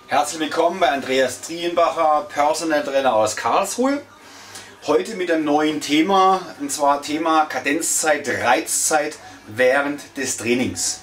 Herzlich willkommen bei Andreas Trienbacher, Personal Trainer aus Karlsruhe. Heute mit einem neuen Thema, und zwar Thema Kadenzzeit, Reizzeit während des Trainings.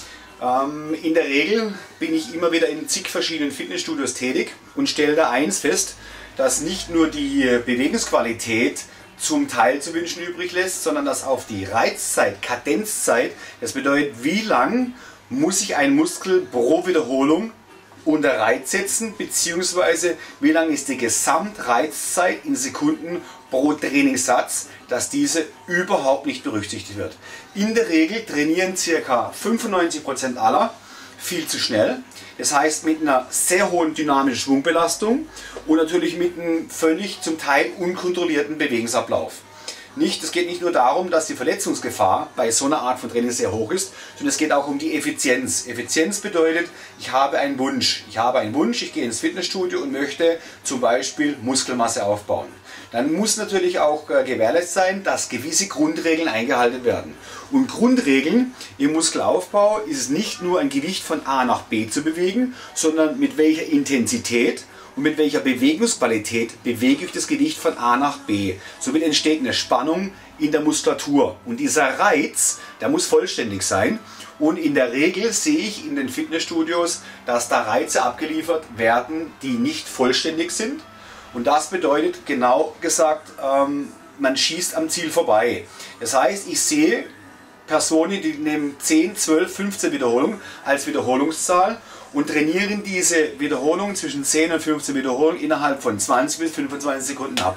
In der Regel bin ich immer wieder in zig verschiedenen Fitnessstudios tätig und stelle da eins fest, dass nicht nur die Bewegungsqualität zum Teil zu wünschen übrig lässt, sondern dass auf die Reizzeit, Kadenzzeit, das bedeutet, wie lang muss ich ein Muskel pro Wiederholung unter Reiz setzen, beziehungsweise wie lang ist die Gesamtreizzeit in Sekunden pro Trainingssatz, dass diese überhaupt nicht berücksichtigt wird. In der Regel trainieren ca. 95% aller viel zu schnell, das heißt mit einer sehr hohen dynamischen Schwungbelastung und natürlich mit einem völlig zum Teil unkontrollierten Bewegungsablauf. Es geht nicht nur darum, dass die Verletzungsgefahr bei so einer Art von Training sehr hoch ist, sondern es geht auch um die Effizienz. Effizienz bedeutet, ich habe einen Wunsch. Ich gehe ins Fitnessstudio und möchte zum Beispiel Muskelmasse aufbauen. Dann muss natürlich auch gewährleistet sein, dass gewisse Grundregeln eingehalten werden. Und Grundregeln im Muskelaufbau ist es nicht nur ein Gewicht von A nach B zu bewegen, sondern mit welcher Intensität und mit welcher Bewegungsqualität bewege ich das Gewicht von A nach B. Somit entsteht eine Spannung in der Muskulatur. Und dieser Reiz, der muss vollständig sein. Und in der Regel sehe ich in den Fitnessstudios, dass da Reize abgeliefert werden, die nicht vollständig sind. Und das bedeutet, genau gesagt, man schießt am Ziel vorbei. Das heißt, ich sehe Personen, die nehmen 10, 12, 15 Wiederholungen als Wiederholungszahl und trainieren diese Wiederholungen zwischen 10 und 15 Wiederholungen innerhalb von 20 bis 25 Sekunden ab.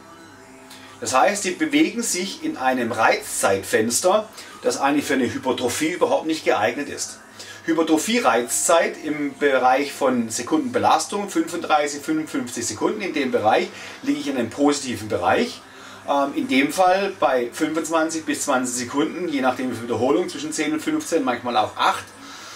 Das heißt, sie bewegen sich in einem Reizzeitfenster, das eigentlich für eine Hypertrophie überhaupt nicht geeignet ist. Hypertrophie-Reizzeit im Bereich von Sekundenbelastung, 35, 55 Sekunden, in dem Bereich liege ich in einem positiven Bereich. In dem Fall bei 25 bis 20 Sekunden, je nachdem wie viel Wiederholung, zwischen 10 und 15, manchmal auch 8,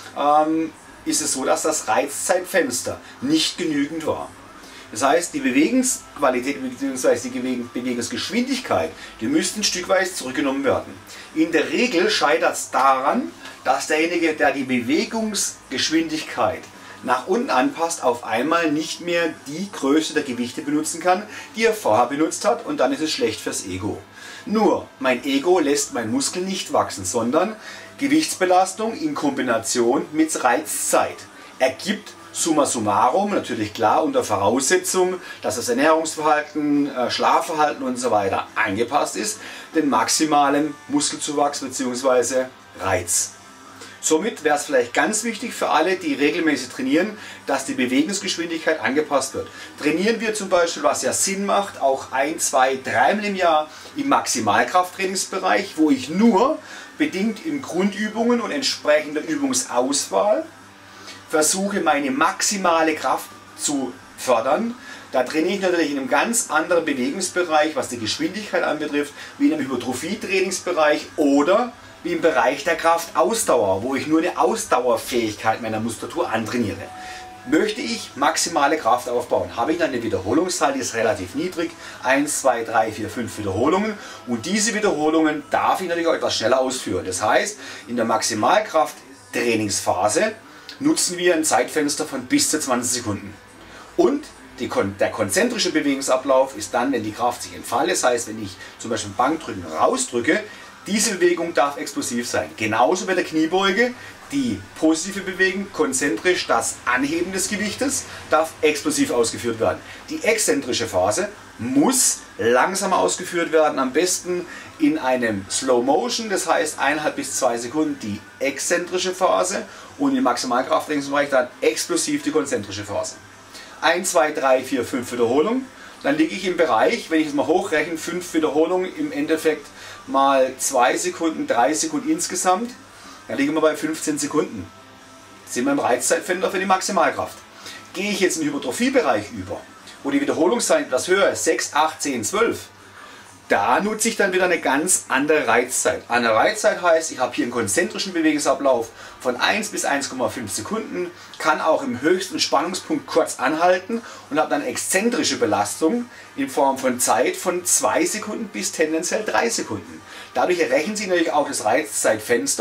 ist es so, dass das Reizzeitfenster nicht genügend war. Das heißt, die Bewegungsqualität bzw. die Bewegungsgeschwindigkeit, die müssten ein Stück weit zurückgenommen werden. In der Regel scheitert es daran, dass derjenige, der die Bewegungsgeschwindigkeit nach unten anpasst, auf einmal nicht mehr die Größe der Gewichte benutzen kann, die er vorher benutzt hat, und dann ist es schlecht fürs Ego. Nur, mein Ego lässt meinen Muskel nicht wachsen, sondern Gewichtsbelastung in Kombination mit Reizzeit ergibt summa summarum, natürlich klar unter Voraussetzung, dass das Ernährungsverhalten, Schlafverhalten und so weiter angepasst ist, den maximalen Muskelzuwachs bzw. Reiz. Somit wäre es vielleicht ganz wichtig für alle, die regelmäßig trainieren, dass die Bewegungsgeschwindigkeit angepasst wird. Trainieren wir zum Beispiel, was ja Sinn macht, auch 1, 2, 3 Mal im Jahr im Maximalkrafttrainingsbereich, wo ich nur bedingt in Grundübungen und entsprechender Übungsauswahl versuche, meine maximale Kraft zu fördern. Da trainiere ich natürlich in einem ganz anderen Bewegungsbereich, was die Geschwindigkeit anbetrifft, wie in einem Hypertrophie-Trainingsbereich oder wie im Bereich der Kraftausdauer, wo ich nur eine Ausdauerfähigkeit meiner Muskulatur antrainiere. Möchte ich maximale Kraft aufbauen, habe ich dann eine Wiederholungszahl, die ist relativ niedrig, 1, 2, 3, 4, 5 Wiederholungen, und diese Wiederholungen darf ich natürlich auch etwas schneller ausführen. Das heißt, in der Maximalkraft-Trainingsphase nutzen wir ein Zeitfenster von bis zu 20 Sekunden. Und der konzentrische Bewegungsablauf ist dann, wenn die Kraft sich entfaltet, das heißt, wenn ich zum Beispiel Bankdrücken rausdrücke, diese Bewegung darf explosiv sein. Genauso bei der Kniebeuge, die positive Bewegung, konzentrisch das Anheben des Gewichtes, darf explosiv ausgeführt werden. Die exzentrische Phase muss langsam ausgeführt werden, am besten in einem Slow Motion, das heißt 1,5 bis 2 Sekunden die exzentrische Phase und im Maximalkrafttrainingsbereich dann explosiv die konzentrische Phase. 1, 2, 3, 4, 5 Wiederholungen. Dann liege ich im Bereich, wenn ich es mal hochrechne, 5 Wiederholungen, im Endeffekt mal 2 Sekunden, 3 Sekunden insgesamt, dann liegen wir bei 15 Sekunden. Sind wir im Reizzeitfenster für die Maximalkraft. Gehe ich jetzt in den Hypertrophiebereich über, wo die Wiederholungszeit etwas höher ist, 6, 8, 10, 12, da nutze ich dann wieder eine ganz andere Reizzeit. Eine Reizzeit heißt, ich habe hier einen konzentrischen Bewegungsablauf von 1 bis 1,5 Sekunden, kann auch im höchsten Spannungspunkt kurz anhalten und habe dann exzentrische Belastung in Form von Zeit von 2 Sekunden bis tendenziell 3 Sekunden. Dadurch errechnen Sie natürlich auch das Reizzeitfenster,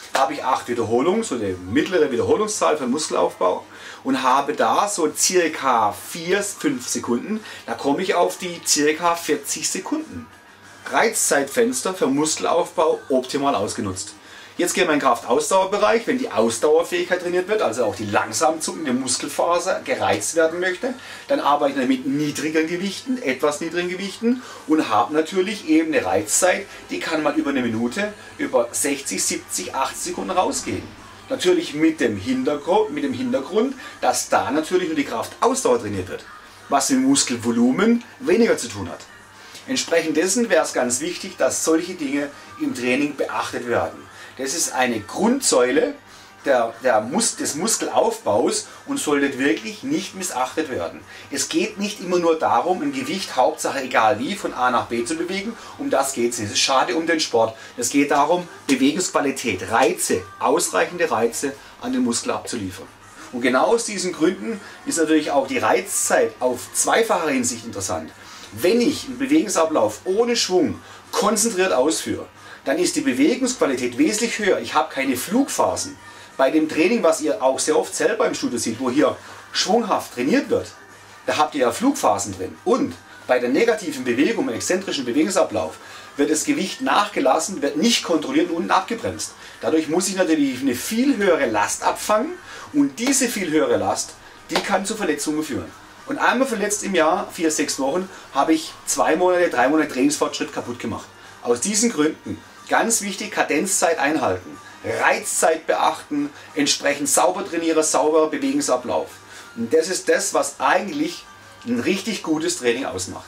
habe ich 8 Wiederholungen, so eine mittlere Wiederholungszahl für Muskelaufbau und habe da so circa 4-5 Sekunden, da komme ich auf die circa 40 Sekunden. Reizzeitfenster für Muskelaufbau optimal ausgenutzt. Jetzt gehen wir in den Kraft-Ausdauerbereich, wenn die Ausdauerfähigkeit trainiert wird, also auch die langsam zuckende Muskelfaser gereizt werden möchte, dann arbeite ich mit niedrigen Gewichten, etwas niedrigen Gewichten und habe natürlich eben eine Reizzeit, die kann mal über eine Minute, über 60, 70, 80 Sekunden rausgehen. Natürlich mit dem Hintergrund, dass da natürlich nur die Kraft-Ausdauer trainiert wird, was mit dem Muskelvolumen weniger zu tun hat. Entsprechend dessen wäre es ganz wichtig, dass solche Dinge im Training beachtet werden. Das ist eine Grundsäule des Muskelaufbaus und sollte wirklich nicht missachtet werden. Es geht nicht immer nur darum, ein Gewicht, Hauptsache egal wie, von A nach B zu bewegen. Um das geht es nicht. Es ist schade um den Sport. Es geht darum, Bewegungsqualität, Reize, ausreichende Reize an den Muskel abzuliefern. Und genau aus diesen Gründen ist natürlich auch die Reizzeit auf zweifacher Hinsicht interessant. Wenn ich einen Bewegungsablauf ohne Schwung konzentriert ausführe, dann ist die Bewegungsqualität wesentlich höher. Ich habe keine Flugphasen. Bei dem Training, was ihr auch sehr oft selber im Studio seht, wo hier schwunghaft trainiert wird, da habt ihr ja Flugphasen drin. Und bei der negativen Bewegung, im exzentrischen Bewegungsablauf, wird das Gewicht nachgelassen, wird nicht kontrolliert und unten abgebremst. Dadurch muss ich natürlich eine viel höhere Last abfangen und diese viel höhere Last, die kann zu Verletzungen führen. Und einmal verletzt im Jahr, 4-6 Wochen, habe ich 2 Monate, 3 Monate Trainingsfortschritt kaputt gemacht. Aus diesen Gründen ganz wichtig, Kadenzzeit einhalten, Reizzeit beachten, entsprechend sauber trainieren, sauberer Bewegungsablauf. Und das ist das, was eigentlich ein richtig gutes Training ausmacht.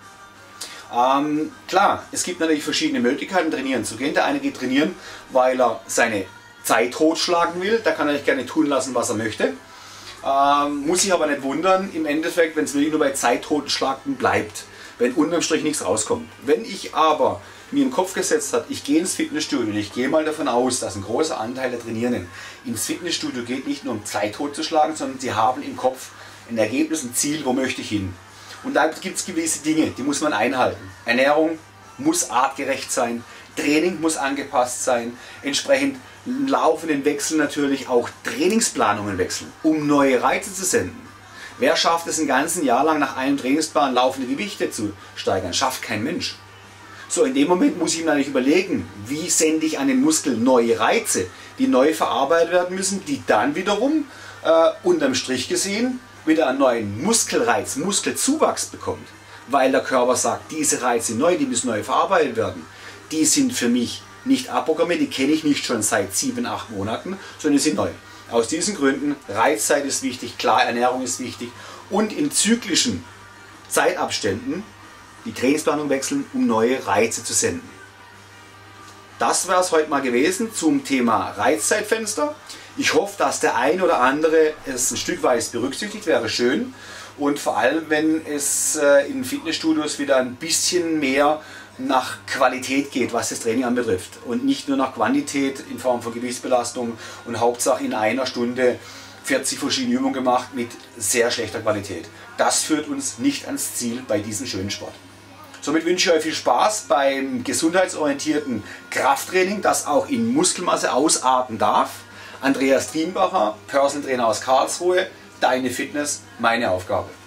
Klar, es gibt natürlich verschiedene Möglichkeiten, trainieren zu gehen. Der eine geht trainieren, weil er seine Zeit totschlagen will. Da kann er nicht gerne tun lassen, was er möchte. Muss sich aber nicht wundern, im Endeffekt, wenn es wirklich nur bei Zeit totschlagen bleibt, wenn unterm Strich nichts rauskommt. Wenn ich aber mir im Kopf gesetzt habe, ich gehe ins Fitnessstudio und ich gehe mal davon aus, dass ein großer Anteil der Trainierenden ins Fitnessstudio geht, nicht nur um Zeit totzuschlagen, sondern sie haben im Kopf ein Ergebnis, ein Ziel, wo möchte ich hin. Und da gibt es gewisse Dinge, die muss man einhalten. Ernährung muss artgerecht sein, Training muss angepasst sein, entsprechend im laufenden Wechsel natürlich auch Trainingsplanungen wechseln, um neue Reize zu senden. Wer schafft es ein ganzes Jahr lang nach einem Trainingsplan laufende Gewichte zu steigern? Schafft kein Mensch. So, in dem Moment muss ich mir natürlich überlegen, wie sende ich an den Muskel neue Reize, die neu verarbeitet werden müssen, die dann wiederum unterm Strich gesehen wieder einen neuen Muskelreiz, Muskelzuwachs bekommt. Weil der Körper sagt, diese Reize neu, die müssen neu verarbeitet werden. Die sind für mich nicht abprogrammiert, die kenne ich nicht schon seit 7-8 Monaten, sondern die sind neu. Aus diesen Gründen, Reizzeit ist wichtig, klar, Ernährung ist wichtig und in zyklischen Zeitabständen die Trainingsplanung wechseln, um neue Reize zu senden. Das wäre es heute mal gewesen zum Thema Reizzeitfenster. Ich hoffe, dass der ein oder andere es ein Stück weit berücksichtigt, wäre schön. Und vor allem, wenn es in Fitnessstudios wieder ein bisschen mehr nach Qualität geht, was das Training anbetrifft. Und nicht nur nach Quantität in Form von Gewichtsbelastung und Hauptsache in einer Stunde 40 verschiedene Übungen gemacht mit sehr schlechter Qualität. Das führt uns nicht ans Ziel bei diesem schönen Sport. Somit wünsche ich euch viel Spaß beim gesundheitsorientierten Krafttraining, das auch in Muskelmasse ausarten darf. Andreas Trienbacher, Personal Trainer aus Karlsruhe, deine Fitness, meine Aufgabe.